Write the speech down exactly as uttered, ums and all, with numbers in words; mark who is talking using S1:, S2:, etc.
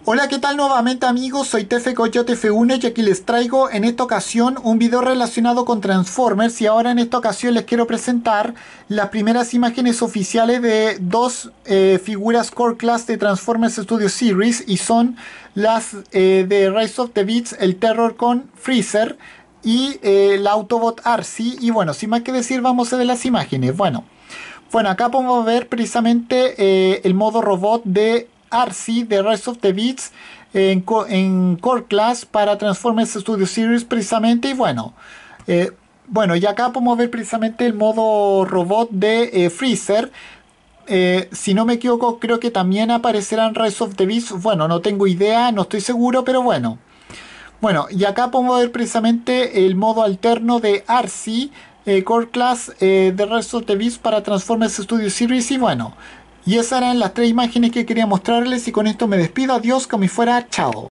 S1: Hola, ¿qué tal nuevamente amigos? Soy Tefe Coyote F uno y aquí les traigo en esta ocasión un video relacionado con Transformers y ahora en esta ocasión les quiero presentar las primeras imágenes oficiales de dos eh, figuras Core Class de Transformers Studio Series y son las eh, de Rise of the Beats, el Terror con Freezer y eh, la Autobot Arcee. Y bueno, sin más que decir, vamos a ver las imágenes. Bueno. Bueno, acá podemos ver precisamente eh, el modo robot de Arcee de Rise of the Beats en, co- en Core Class para Transformers Studio Series precisamente. Y bueno, eh, bueno, y acá podemos ver precisamente el modo robot de eh, Freezer. Eh, si no me equivoco, creo que también aparecerá en Rise of the Beats. Bueno, no tengo idea, no estoy seguro, pero bueno. Bueno, y acá podemos ver precisamente el modo alterno de Arcee, eh, Core Class eh, de Rest of the Beast para Transformers Studio Series. Y bueno, y esas eran las tres imágenes que quería mostrarles. Y con esto me despido. Adiós, como si fuera chao.